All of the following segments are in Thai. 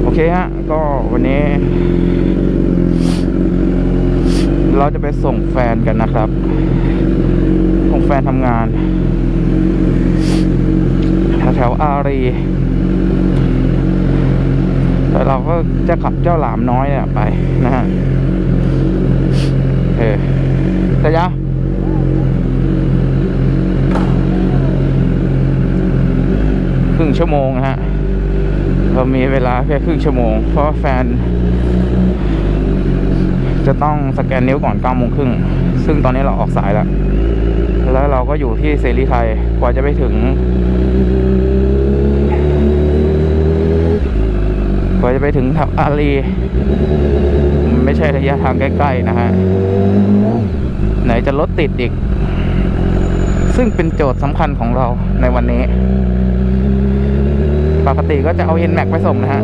โอเคฮะก็วันนี้เราจะไปส่งแฟนกันนะครับส่งแฟนทำงานแถวอารีแต่เราก็จะขับเจ้าหลามน้อยเนี่ยไปนะฮะแต่ยะครึ่งชั่วโมงนะฮะเรามีเวลาแค่ครึ่งชั่วโมงเพราะแฟนจะต้องสแกนนิ้วก่อน9 โมงครึ่งซึ่งตอนนี้เราออกสายแล้วเราก็อยู่ที่เสรีไทยกว่าจะไปถึงอารีไม่ใช่ระยะทางใกล้ๆนะฮะไหนจะรถติดอีกซึ่งเป็นโจทย์สำคัญของเราในวันนี้ปกติก็จะเอา NMAX ไปส่งนะฮะ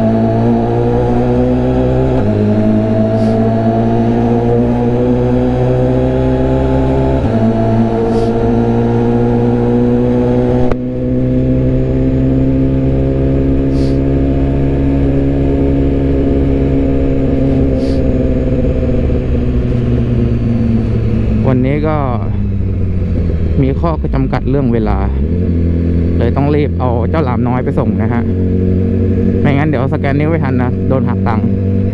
วันนี้ก็มีข้อจำกัดเรื่องเวลาเลยต้องรีบเอาเจ้าหลามน้อยไปส่งนะฮะไม่งั้นเดี๋ยวสแกนนิ้วไม่ทันนะโดนหักตังค์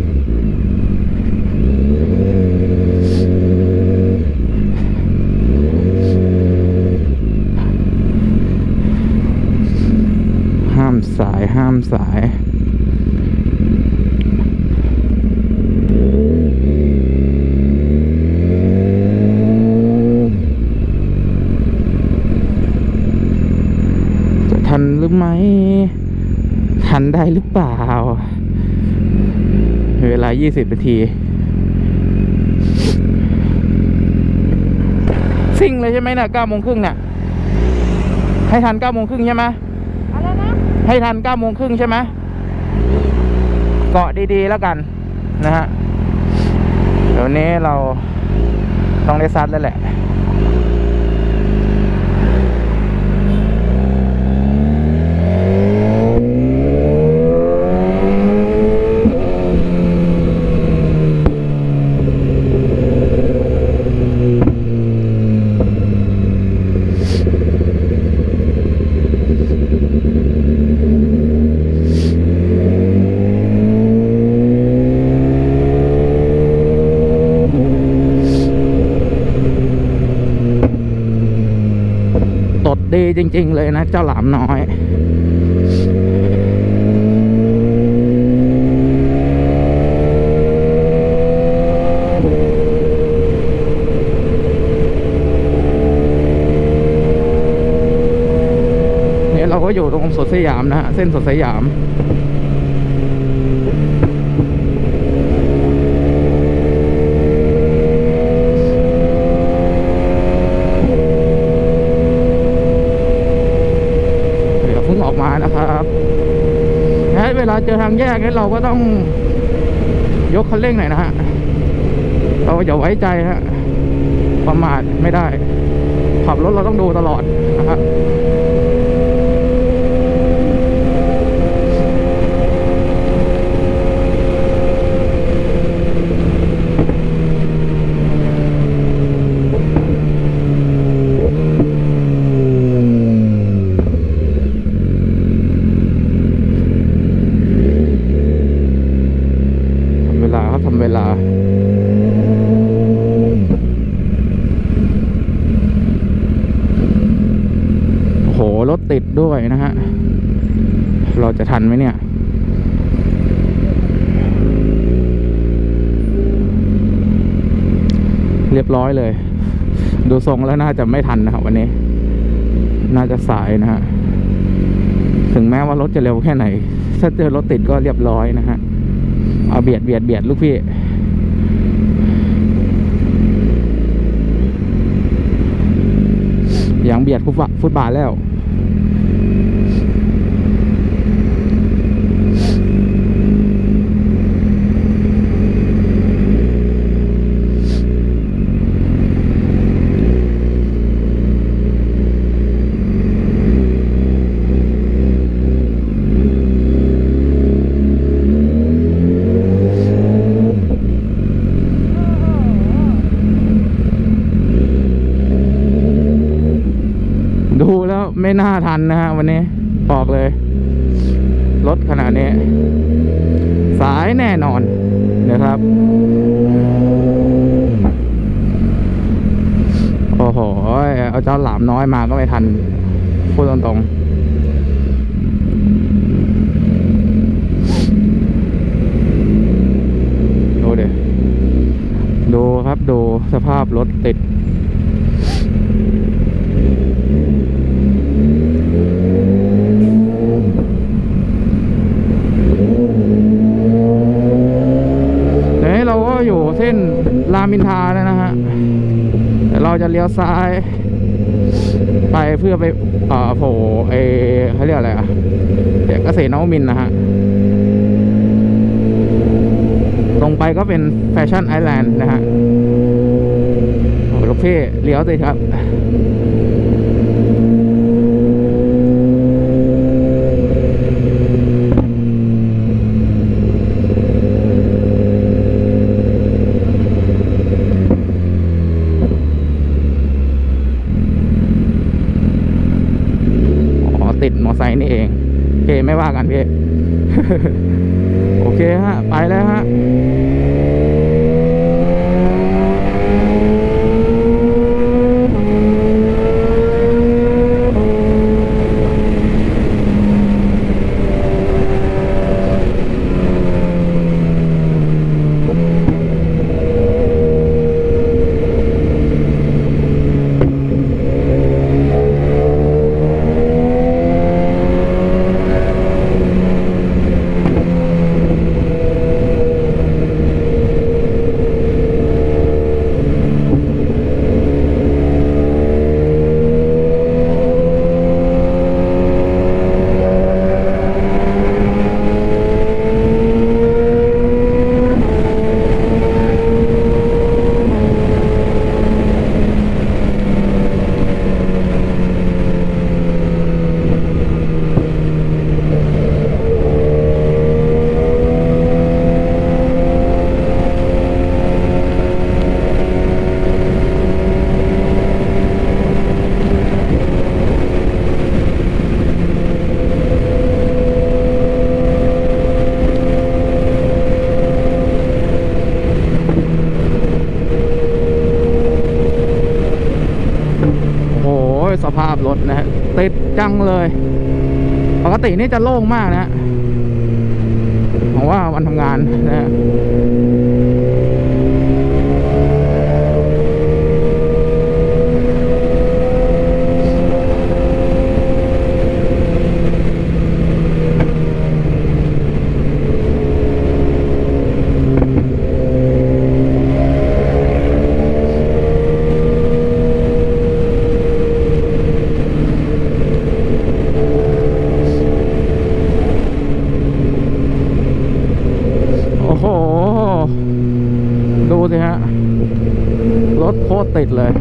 ห้ามสายทันหรือไม่ทันได้หรือเปล่าเวลา20 นาทีซิ่งเลยใช่ไหมเนี่ย9 โมงครึ่งเนี่ยให้ทัน9 โมงครึ่งใช่ไหมอะไรนะให้ทัน9 โมงครึ่งใช่ไหมเกาะดีๆแล้วกันนะฮะเดี๋ยวนี้เราต้องได้ซัดแล้วแหละดีจริงๆเลยนะเจ้าหลามน้อยเนี่ยเราก็อยู่ตรงสวนสยามนะฮะเส้นสวนสยามออกมานะครับเวลาเจอทางแยกเราก็ต้องยกคันเร่งหน่อยนะฮะเราอย่าไว้ใจฮะประมาทไม่ได้ขับรถเราต้องดูตลอดนะครับเวลาโอ้โหรถติดด้วยนะฮะเราจะทันไหมเนี่ยเรียบร้อยเลยดูทรงแล้วน่าจะไม่ทันนะครับวันนี้น่าจะสายนะฮะถึงแม้ว่ารถจะเร็วแค่ไหนถ้าเจอรถติดก็เรียบร้อยนะฮะเอาเบียดลูกพี่อย่างเบียดฟุตบาทแล้วไม่น่าทันนะฮะวันนี้บอกเลยรถขนาดนี้สายแน่นอนนะครับโอ้โหเอาเจ้าหลามน้อยมาก็ไม่ทันพูดตรงๆดูดิดูครับดูสภาพรถติดอยู่เส้นรามอินทราแล้วนะฮะแต่เราจะเลี้ยวซ้ายไปเพื่อไปโผล่เขาเรียกอะไรเกษตรนวมินทร์นะฮะตรงไปก็เป็นแฟชั่นไอแลนด์นะฮะโอ้ลูกพี่เลี้ยวสิครับติดมอไซค์นี่เองโอเคไม่ว่ากันพี่ โอเคฮะไปแล้วฮะสภาพรถนะฮะติดจังเลยปกตินี่จะโล่งมากนะฮะผมว่าวันทำงานนะฮะดูสิฮะรถโคตรติดเลย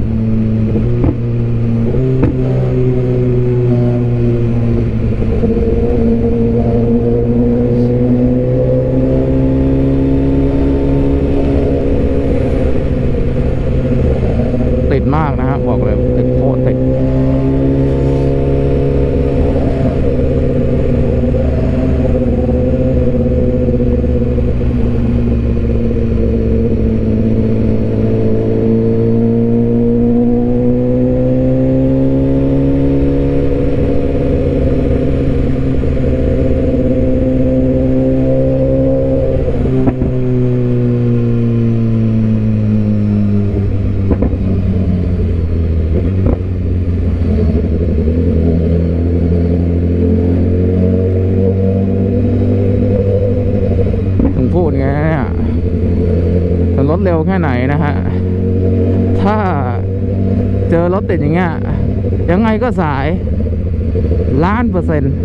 ติดมากนะฮะบอกเลยติดโคตรติดรถเร็วแค่ไหนนะฮะถ้าเจอรถติดอย่างเงี้ยยังไงก็สาย1,000,000%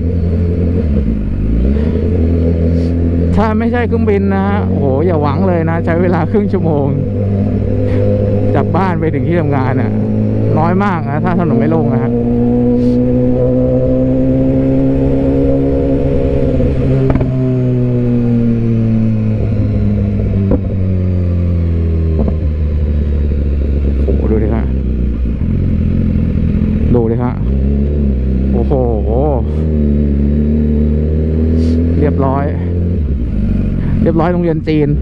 ถ้าไม่ใช่เครื่องบินนะฮะโอ้โหอย่าหวังเลยนะใช้เวลาครึ่งชั่วโมงจากบ้านไปถึงที่ทำงานน่ะน้อยมากนะถ้าถนนไม่โล่งนะฮะดูดิฮะโอ้ร้อยโรงเรียนจีน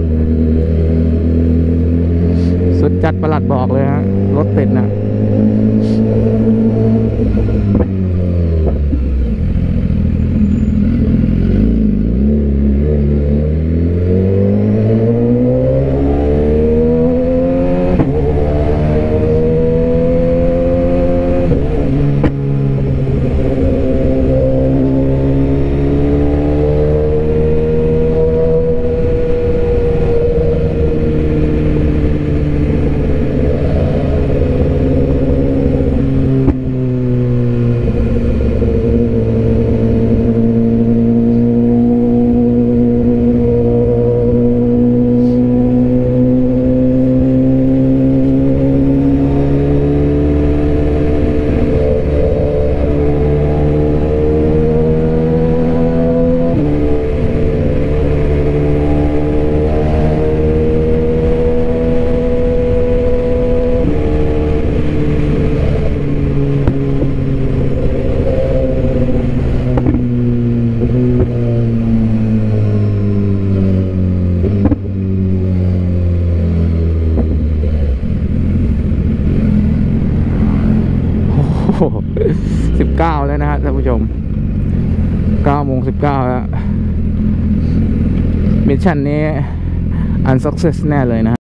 สุดจัดประหลัดบอกเลยฮะรถติดนะ19แล้วนะฮะท่านผู้ชม9:19แล้วมิชชั่นนี้อันซักเซสแน่เลยนะ